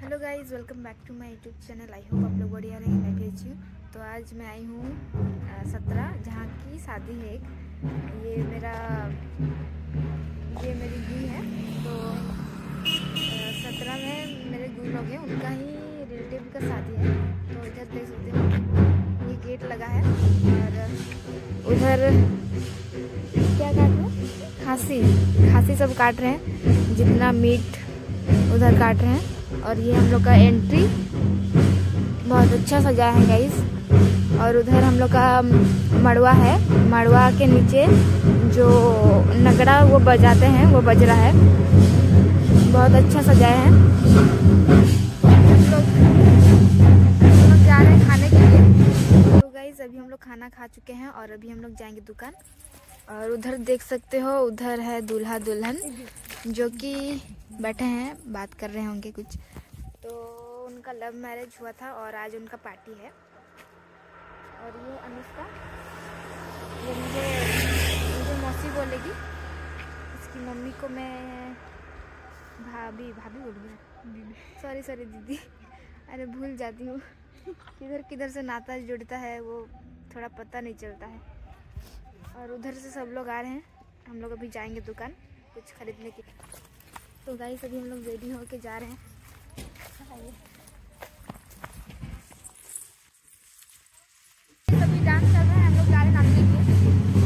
Hello guys, welcome back to my YouTube channel. I hope आप लोग बढ़िया रहेंगे, मैं भी अच्छी हूँ। तो आज मैं आई हूँ 17 जहाँ की शादी है। ये मेरी दी है। तो 17 में मेरे दी लोग हैं, उनका ही रिलेटिव का शादी है। तो इधर देख सकते हो ये गेट लगा है और उधर क्या काट रहे हैं, खांसी सब काट रहे हैं, जितना मीट उधर काट रहे हैं। और ये हम लोग का एंट्री बहुत अच्छा सजा है गाइस। और उधर हम लोग का मड़वा है, मड़वा के नीचे जो नगड़ा वो बजाते हैं वो बज रहा है, बहुत अच्छा सजाया है। हम लोग जा रहे हैं खाने के लिए। तो गाइस अभी हम लोग खाना खा चुके हैं और अभी हम लोग जाएंगे दुकान। और उधर देख सकते हो, उधर है दूल्हा दुल्हन जो कि बैठे हैं, बात कर रहे होंगे कुछ। तो उनका लव मैरिज हुआ था और आज उनका पार्टी है। और ये अनुष्का, ये मुझे मौसी बोलेगी, इसकी मम्मी को मैं भाभी बोलूँगी, सॉरी दीदी, अरे भूल जाती हूँ, किधर से नाता जुड़ता है वो थोड़ा पता नहीं चलता है। और उधर से सब लोग आ रहे हैं, हम लोग अभी जाएंगे दुकान कुछ खरीदने के। तो गाइस अभी हम लोग रेडी होके जा रहे हैं। सभी डांस कर रहे हैं, हम लोग जा रहे हैं नाचने के लिए।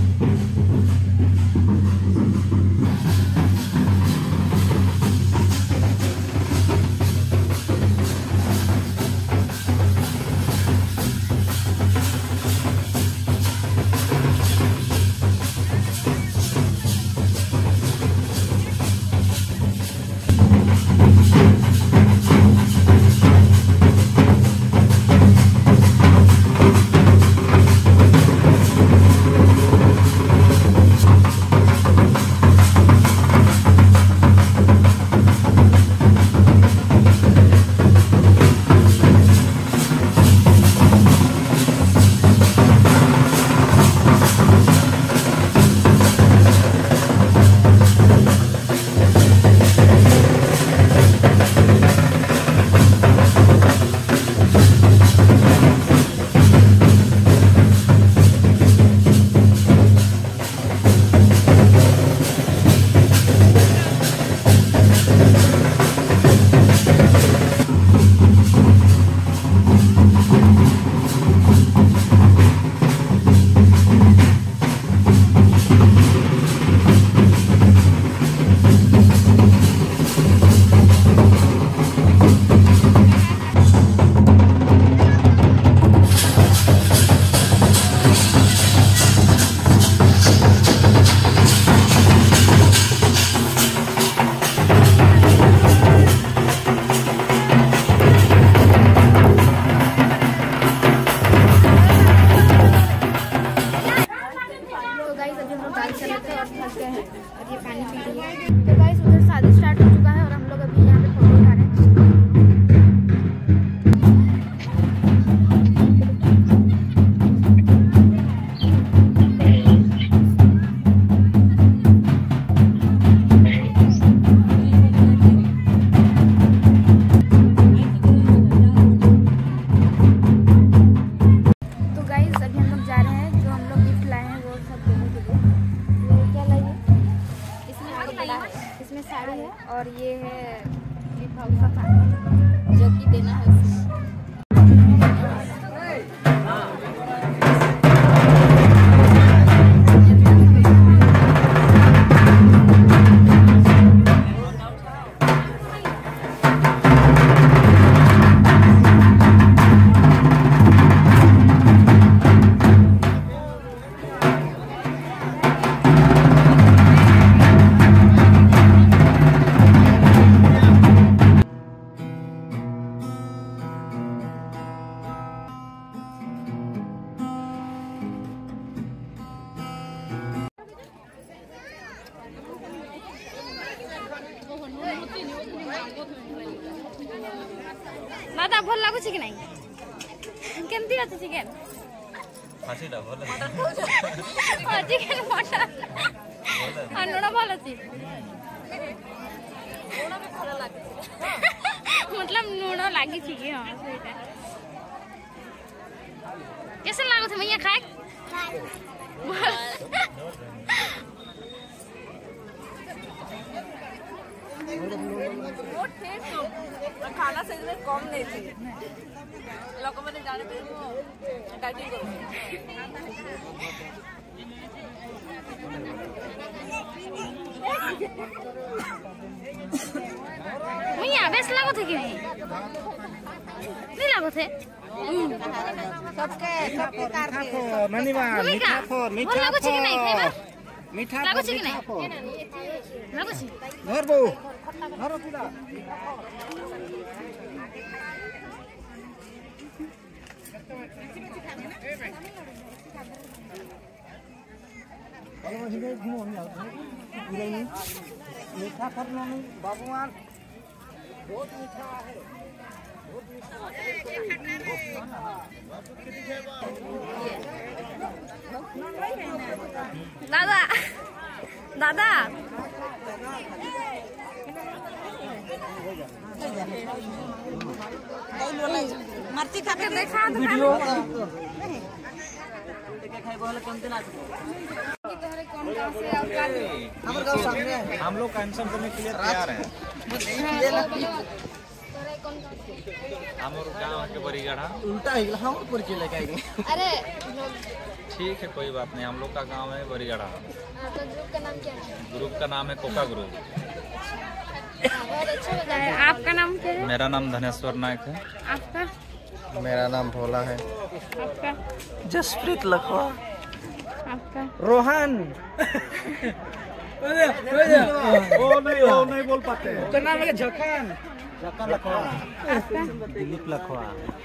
और ये पानी पी रही है। तो गाइस उधर शादी स्टार्ट हो चुका है और हम लोग अभी यहाँ पे फोटो उठा रहे हैं। तो गाइस अभी हम लोग जा रहे हैं, जो हम लोग गिफ्ट लाए हैं वो सब देने के लिए। ये क्या लाइए, इसमें साड़ी है और ये है लिफाफा जो कि देना है इसमें। दादा भल लगुच कि नहीं, केमती अच्छे चिकेन फासीटा भल चिकेन मटन और लुण भल अच्छी मतलब लुण लगी थी कि हां सेटा कैसे लागो थे मैया खाए बहुत टेस्ट हो खाना सही में कम नहीं थी लोग मैंने जाने थे वो डाइटिंग करो मैया बेस लागो थे कि नहीं लागो थे सबके कार के ननीबा मीठा फोर लागो छी कि नहीं खाइबा मीठा लागो छी कि नहीं लागो छी घर बो घर पूरा मीठा करना नहीं बाबूआन बहुत मीठा है दादा दादा मर्ची खा के देखा तो वीडियो हम लोग कैंसिल करने के लिए तैयार हैं। हमारे गाँव के बरीगढ़ा उल्टा ही हम ऊपर के लेके आएंगे अरे ठीक है, कोई बात नहीं। हम लोग का गांव है बरीगढ़ा। तो ग्रुप का नाम क्या है? ग्रुप का नाम है कोका ग्रुप। बहुत अच्छा बताया। आपका नाम क्या है? मेरा नाम धनेश्वर नायक है। आपका मेरा नाम भोला है। आपका जसप्रीत लखवा। आपका रोहन ओ नहीं बोल पाते। उसका नाम है झकन लखवा। दिलीप लखवा।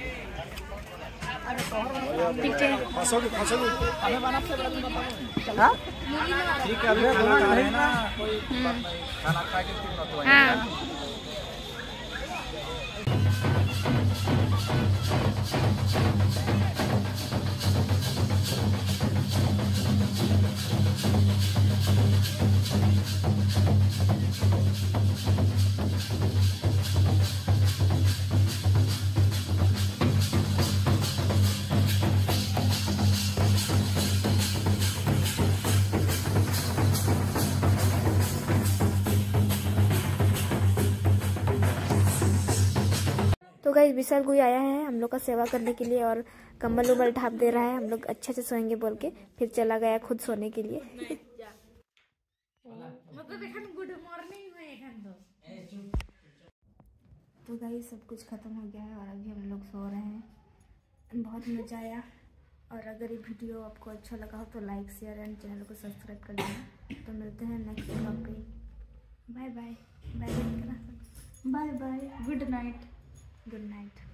ठीक है हाँ? ठीक है, अभी खाना खा रहे हैं ना, कोई बात नहीं। खाना खा के फिर ना तो आएंगे। हाँ तो गाइस विशाल कोई आया है हम लोग का सेवा करने के लिए और कंबल उबल ढाप दे रहा है। हम लोग अच्छे से सोएंगे बोल के फिर चला गया खुद सोने के लिए। तो गाइस सब कुछ खत्म हो गया है और अभी हम लोग सो रहे हैं। बहुत मज़ा आया और अगर ये वीडियो आपको अच्छा लगा हो तो लाइक शेयर एंड चैनल को सब्सक्राइब कर देना। तो मिलते हैं नेक्स्ट व्लॉग पे। Bye bye bye bye bye. Good night.